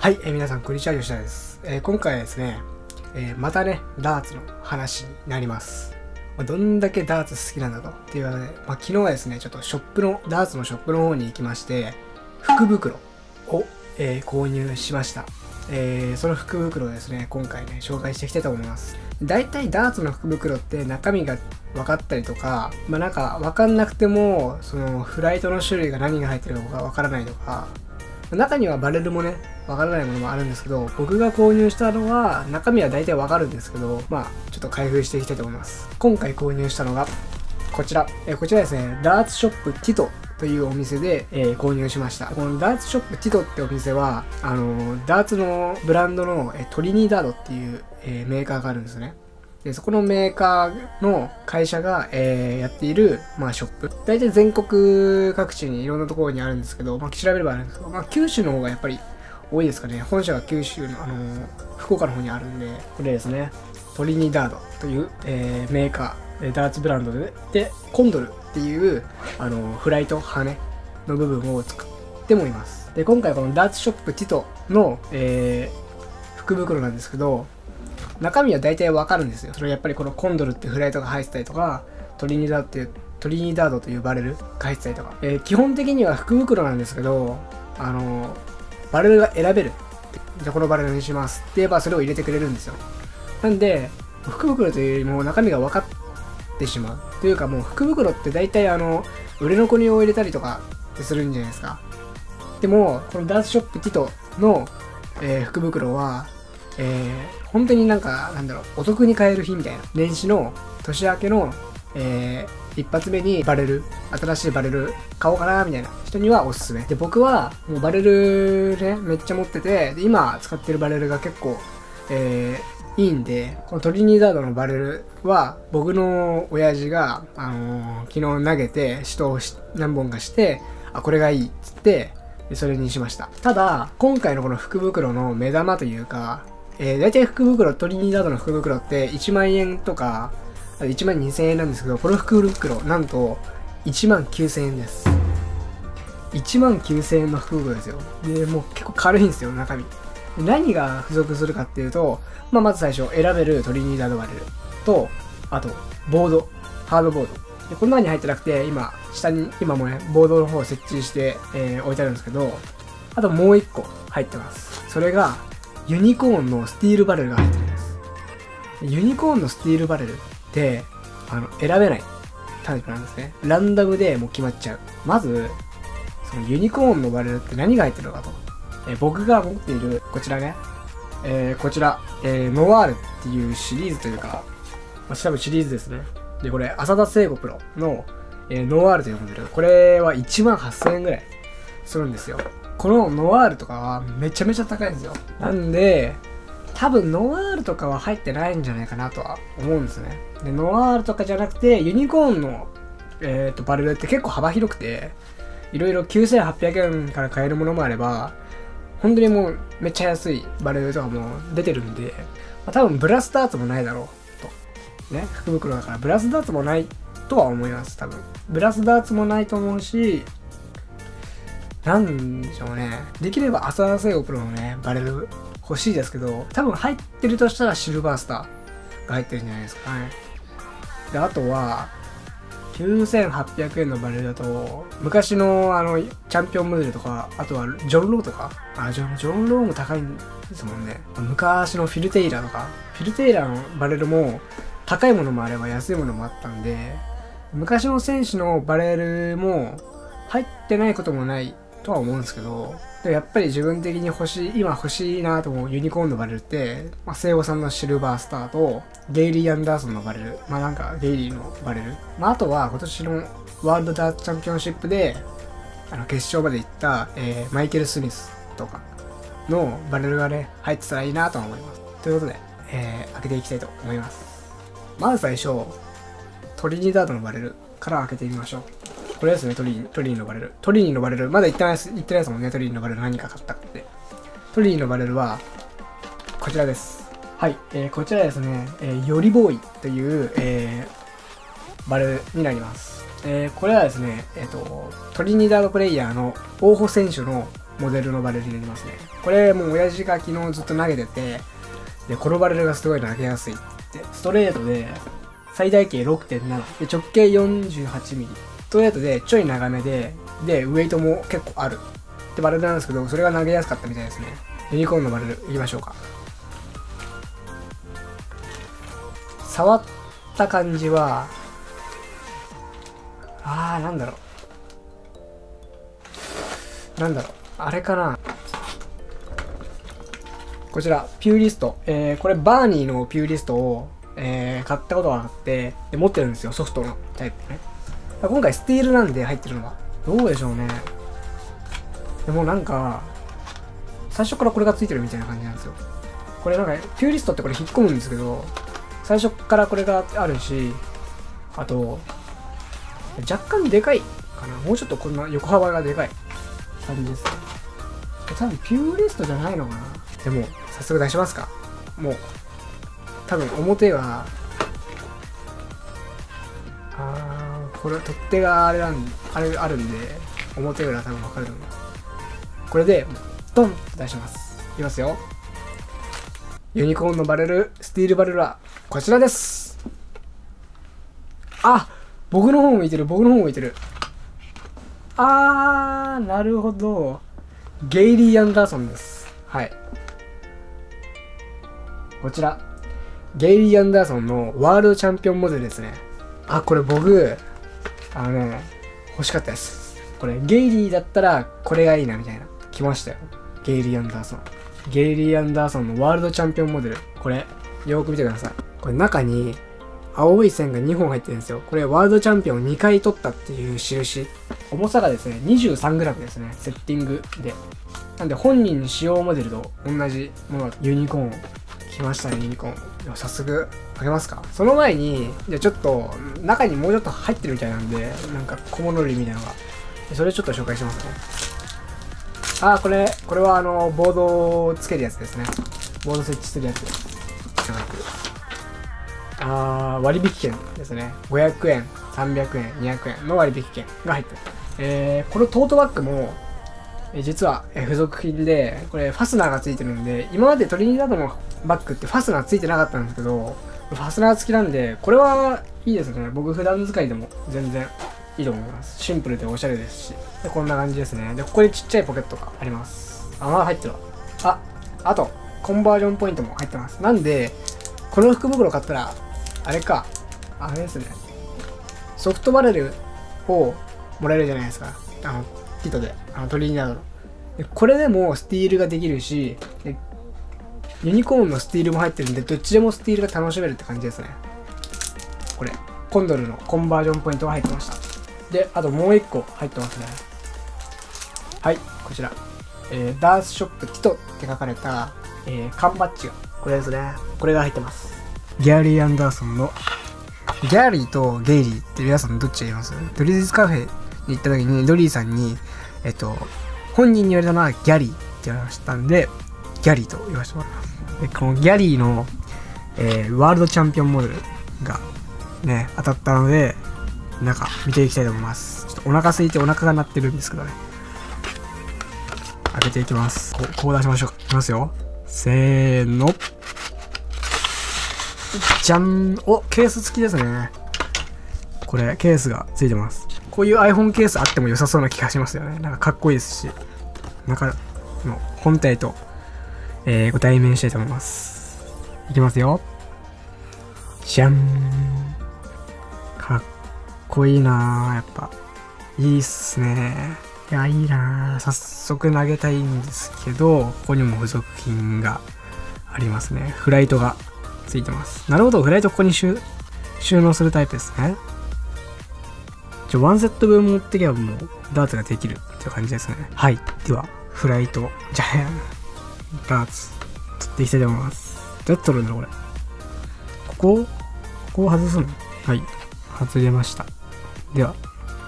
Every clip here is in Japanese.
はい、皆さんこんにちは、吉田です。今回はですね、またね、ダーツの話になります。どんだけダーツ好きなんだとっていうので、昨日はですね、ちょっとダーツのショップの方に行きまして、福袋を、購入しました。その福袋をですね、今回ね、紹介していきたいと思います。だいたいダーツの福袋って中身が分かったりとか、なんか分かんなくても、そのフライトの種類が何が入ってるのか分からないとか、中にはバレルもね、わからないものもあるんですけど、僕が購入したのは、中身は大体わかるんですけど、ちょっと開封していきたいと思います。今回購入したのが、こちら。こちらですね、ダーツショップティトというお店で、購入しました。このダーツショップティトってお店は、ダーツのブランドのトリニダードっていう、メーカーがあるんですね。でそこのメーカーの会社が、やっている、ショップ。大体全国各地にいろんなところにあるんですけど、調べればあるんですけど、九州の方がやっぱり多いですかね。本社が九州の、福岡の方にあるんで、これですね、トリニダードという、メーカー、ダーツブランドで、コンドルっていう、フライト羽の部分を作ってもいます。で、今回このダーツショップティトの、福袋なんですけど、中身は大体わかるんですよ。それやっぱりこのコンドルってフライトが入ってたりとか、トリニダードというバレルが入ってたりとか、基本的には福袋なんですけど、バレルが選べる。じゃあこのバレルにしますって言えばそれを入れてくれるんですよ。なんで、福袋というよりも中身が分かってしまう。というかもう福袋って大体売れ残りを入れたりとかってするんじゃないですか。でも、このダーツショップティトの、福袋は、本当にお得に買える日みたいな。年始の年明けの、一発目に新しいバレル買おうかなみたいな人にはおすすめ。で、僕はもうバレルね、めっちゃ持ってて、で今使ってるバレルが結構、いいんで、このトリニダードのバレルは僕の親父が、昨日投げて、死闘を何本かして、これがいいっつって、でそれにしました。ただ、今回のこの福袋の目玉というか、大体トリニダードの福袋って1万円とか、1万2000円なんですけど、この福袋、なんと1万9000円です。1万9000円の福袋ですよ。で、もう結構軽いんですよ、中身。何が付属するかっていうと、まず最初、選べるトリニダードバレルと、あと、ハードボード。で、この中に入ってなくて、今もね、ボードの方を設置して、置いてあるんですけど、あともう1個入ってます。それが、ユニコーンのスティールバレルが入ってるんです。ユニコーンのスティールバレルって、選べないタイプなんですね。ランダムでもう決まっちゃう。まず、そのユニコーンのバレルって何が入ってるのかと。僕が持っている、こちらね。こちら、ノワールっていうシリーズというか、多分シリーズですね。で、これ、浅田聖子プロの、ノワールというモデル。これは1万8000円ぐらいするんですよ。このノワールとかはめちゃめちゃ高いんですよ。なんで、多分ノワールとかは入ってないんじゃないかなとは思うんですね。で、ノワールとかじゃなくて、ユニコーンの、バレルって結構幅広くて、いろいろ9800円から買えるものもあれば、本当にもうめっちゃ安いバレルとかも出てるんで、多分ブラスダーツもないだろうと。ね、福袋だからブラスダーツもないとは思います、多分。ブラスダーツもないと思うし、なんでしょうね。できれば浅田聖子プロのね、バレル欲しいですけど、多分入ってるとしたらシルバースターが入ってるんじゃないですかね。で、あとは、9800円のバレルだと、昔のチャンピオンモデルとか、あとはジョンローとか、ジョンローも高いんですもんね。昔のフィルテイラーとか、フィルテイラーのバレルも高いものもあれば安いものもあったんで、昔の選手のバレルも入ってないこともないとは思うんですけど、やっぱり自分的に今欲しいなと思うユニコーンのバレルって、聖子さんのシルバースターと、ゲイリー・アンダーソンのバレル、ゲイリーのバレル。あとは今年のワールドダーツチャンピオンシップで、決勝まで行った、マイケル・スミスとかのバレルがね、入ってたらいいなと思います。ということで、開けていきたいと思います。まず最初、トリニダードのバレルから開けてみましょう。これですね、トリニーのバレル。トリニーのバレル。まだ言ってないですもんね、トリニーのバレル何か買ったかって。トリニーのバレルは、こちらです。はい、こちらですね、ヨリボーイという、バレルになります。これはですね、トリニダードプレイヤーの大穂選手の、 モデルのバレルになりますね。これもう親父が昨日ずっと投げてて、で、このバレルがすごい投げやすいって、ストレートで最大径 6.7 で直径 48mm、ストレートでちょい長めで、ウエイトも結構あるってバレルなんですけど、それが投げやすかったみたいですね。ユニコーンのバレルいきましょうか。触った感じは、なんだろう、あれかな。こちら、ピューリスト。これ、バーニーのピューリストを、買ったことがあって、で持ってるんですよ、ソフトのタイプね。今回、スティールなんで入ってるのは。どうでしょうね。でもなんか、最初からこれがついてるみたいな感じなんですよ。これなんか、ピューリストってこれ引っ込むんですけど、最初からこれがあるし、あと、若干でかいかな。もうちょっとこんな横幅がでかい感じですね。多分ピューリストじゃないのかな。でも、早速出しますか。もう、多分表は、これ取っ手があるんで、表裏多分分かると思います。これで、ドンと出します。いきますよ。ユニコーンのバレル、スティールバレルは、こちらです。僕の方向いてる。なるほど。ゲイリー・アンダーソンです。はい。こちら。ゲイリー・アンダーソンのワールドチャンピオンモデルですね。これ僕、欲しかったです。これ、ゲイリーだったらこれがいいなみたいな。来ましたよ。ゲイリー・アンダーソン。ゲイリー・アンダーソンのワールドチャンピオンモデル。これ、よーく見てください。これ中に、青い線が2本入ってるんですよ。これワールドチャンピオンを2回取ったっていう印。重さがですね、23g ですね。セッティングで。なんで本人使用モデルと同じものがユニコーン。来ましたね、ユニコーン。では早速、開けますか。その前に、じゃあちょっと、中にもうちょっと入ってるみたいなんで、なんか小物類みたいなのが。それちょっと紹介しますね。これはボードをつけるやつですね。ボード設置するやつ。割引券ですね。500円、300円、200円の割引券が入ってる。このトートバッグも、実は付属品で、これファスナーがついてるんで、今までトリニダードのバッグってファスナーついてなかったんですけど、ファスナー付きなんで、これはいいですね。僕普段使いでも全然いいと思います。シンプルでおしゃれですし。で、こんな感じですね。で、ここにちっちゃいポケットがあります。まだ入ってるわ。あと、コンバージョンポイントも入ってます。なんで、この福袋買ったら、あれですね。ソフトバレルをもらえるじゃないですか。キットで。トリニダードの。で、これでもスティールができるし、でユニコーンのスティールも入ってるんで、どっちでもスティールが楽しめるって感じですね。これ、コンドルのコンバージョンポイントが入ってました。で、あともう一個入ってますね。はい、こちら。ダースショップティトって書かれた、缶バッジが、これですね。これが入ってます。ギャリー・アンダーソンの、ギャリーとゲイリーって皆さんどっち言います？ドリーズカフェに行った時にドリーさんに、本人に言われたのはギャリーって言われましたんで、ギャリーと言わせてもらいます。で、このギャリーの、ワールドチャンピオンモデルがね、当たったので、中見ていきたいと思います。ちょっとお腹空いてお腹が鳴ってるんですけどね。開けていきます。こう出しましょうか。いきますよ。せーの。じゃん。ケース付きですね。これ、ケースが付いてます。こういう iPhone ケースあっても良さそうな気がしますよね。なんかかっこいいですし。中の本体と、ご対面したいと思います。いきますよ。じゃん。かっこいいなぁ、やっぱ。いいっすね。いや、いいなぁ。早速投げたいんですけど、ここにも付属品がありますね。フライトがついてます。なるほど、フライトここに収納するタイプですね。ワンセット分持ってけばもうダーツができるっていう感じですね。はい。では、フライト、ダーツ、取っていきたいと思います。どうやって取るんだろう、これ。ここを外すの？はい。外れました。では。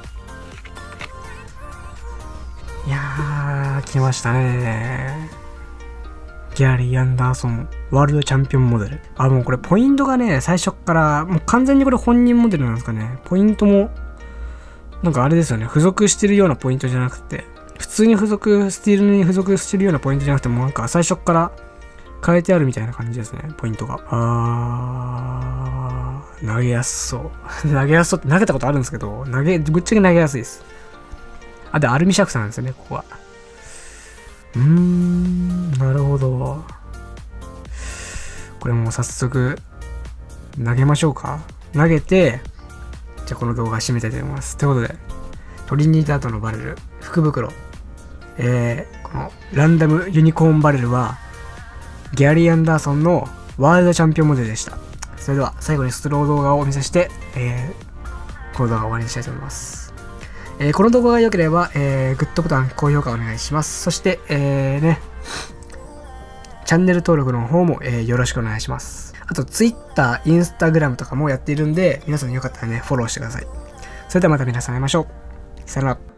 いやー、来ましたね。ギャリー・アンダーソン、ワールドチャンピオンモデル。もうこれポイントがね、最初から、もう完全にこれ本人モデルなんですかね。ポイントも、なんかあれですよね。付属してるようなポイントじゃなくて、 普通にスティールに付属してるようなポイントじゃなくてもなんか最初から変えてあるみたいな感じですね、ポイントが。投げやすそう。投げやすそうって投げたことあるんですけど、ぶっちゃけ投げやすいです。で、アルミシャフトなんですよね、ここは。なるほど。これもう早速、投げましょうか。投げて、じゃあこの動画締めたいと思います。ということで、トリニダードのバレル、福袋、このランダムユニコーンバレルは、ギャリー・アンダーソンのワールドチャンピオンモデルでした。それでは最後にスロー動画をお見せして、この動画を終わりにしたいと思います。この動画が良ければ、グッドボタン、高評価お願いします。そして、チャンネル登録の方も、よろしくお願いします。あと、Twitter、Instagram とかもやっているんで、皆さんよかったらね、フォローしてください。それではまた皆さん会いましょう。さよなら。